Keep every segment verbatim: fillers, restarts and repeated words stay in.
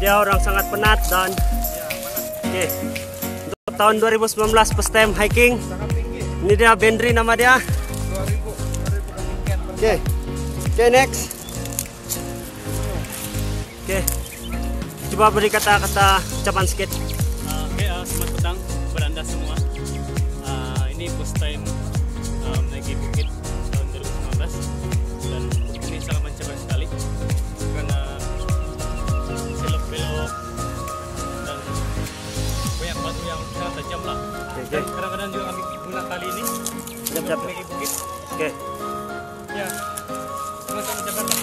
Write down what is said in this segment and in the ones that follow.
dia orang sangat penat dan oke okay. Untuk tahun dua ribu sembilan belas first time hiking. Ini dia Bendri nama dia. Oke, okay. Oke okay, next. Oke, okay. Coba beri kata-kata ucapan sedikit. Uh, Oke, okay, uh, selamat petang kepada anda semua. Uh, ini first time uh, menaiki bukit tahun dua ribu sembilan belas dan ini sangat mencabar sekali karena belok-belok dan banyak batu yang sangat tajam lah. Okay, okay. Dan kadang-kadang juga kami guna kali ini untuk menaiki bukit. Oke. Okay. Ya, sangat mencabar lah.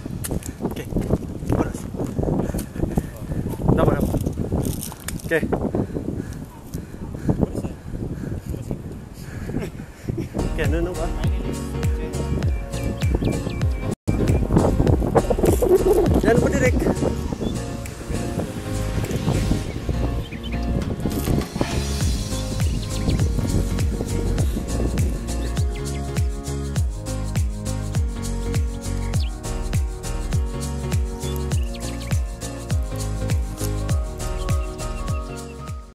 Oke.